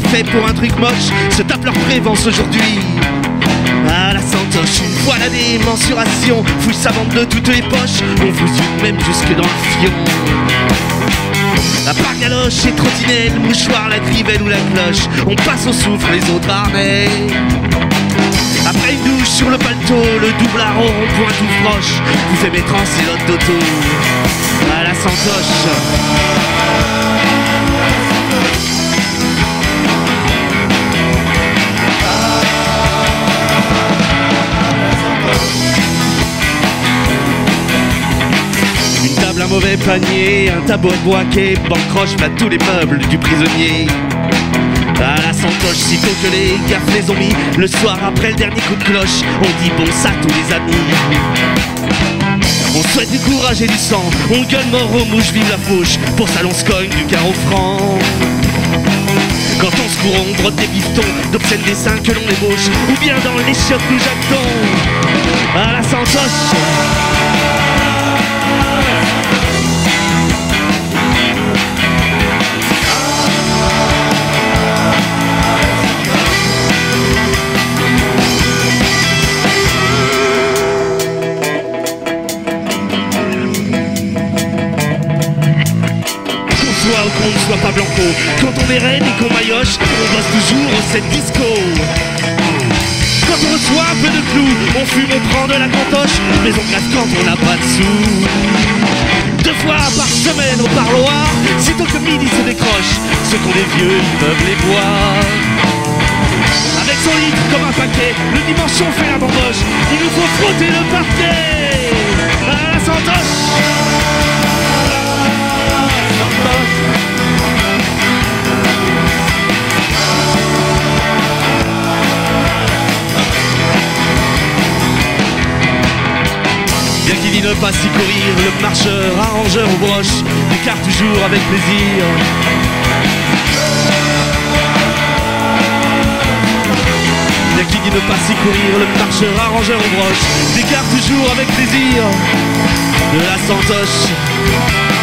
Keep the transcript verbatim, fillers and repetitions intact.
fait pour un truc moche se tapent leur prévence aujourd'hui. À la Santoche, une fois la démensuration, fouille sa vente de toutes les poches, on vous use même jusque dans le fion. La pargaloche et trottinelle, le mouchoir, la crivelle ou la cloche, on passe au souffle les autres harnais. Après une douche sur le paletot, le double aro, rond-point tout froche, vous fait mettre en sélote d'auto. À la Santoche. Un mauvais panier, un tabouret de bois qui bancroche à tous les meubles du prisonnier. À la Santoche, sitôt que les gaffes les ont mis, le soir après le dernier coup de cloche, on dit bon ça tous les amis. On souhaite du courage et du sang, on gueule mort aux mouches, vive la fauche, pour ça l'on se cogne du carreau franc. Quand on se court, on brotte des bifetons, d'obscènes dessins que l'on ébauche, ou bien dans les chiottes nous jactons. À la Santoche. Qu'on ne soit pas blanco, quand on est raide et qu'on maillotche, on bosse toujours au set disco. Quand on reçoit un peu de clous, on fume et prend de la cantoche, mais on classe quand on n'a pas de sous. Deux fois par semaine au parloir, sitôt que midi se décroche, ceux qu'on est vieux, ils peuvent les boire. Avec son litre comme un paquet, le dimanche on fait la bamboche, il nous faut frotter le parquet. À la Santoche. Bien qu'il dit ne pas s'y courir, le marcheur, arrangeur aux broches, écarte toujours avec plaisir. Bien qu'il dit ne pas s'y courir, le marcheur, arrangeur aux broches, écarte toujours avec plaisir. De la Santoche.